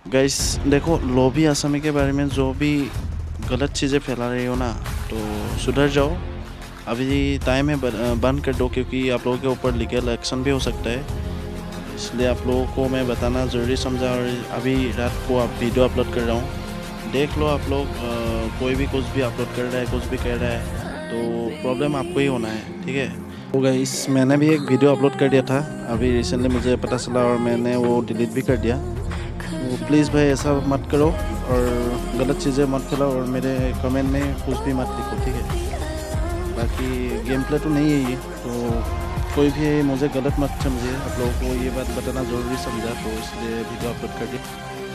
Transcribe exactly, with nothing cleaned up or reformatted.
Guys देखो, लोभी आसामी के बारे में जो भी गलत चीज़ें फैला रही हो ना, तो सुधर जाओ। अभी टाइम है, ब- बंद कर दो, क्योंकि आप लोगों के ऊपर लीगल एक्शन भी हो सकता है। इसलिए आप लोगों को मैं बताना ज़रूरी समझा। और अभी रात को आप वीडियो अपलोड कर रहा हूँ, देख लो आप लोग। अ, कोई भी कुछ भी अपलोड कर रहा है, कुछ भी कह रहा है, तो प्रॉब्लम आपको ही होना है, ठीक है। तो गाइस मैंने भी एक वीडियो अपलोड कर दिया था अभी रिसेंटली, मुझे पता चला, और मैंने वो डिलीट भी कर दिया। तो प्लीज़ भाई ऐसा मत करो, और गलत चीज़ें मत फैलाओ, और मेरे कमेंट में कुछ भी मत लिखो, ठीक है। बाकी गेम प्ले तो नहीं है ये, तो कोई भी मुझे गलत मत समझे। आप लोगों को ये बात बताना ज़रूरी समझा, तो इसलिए वीडियो अपलोड कर दिया।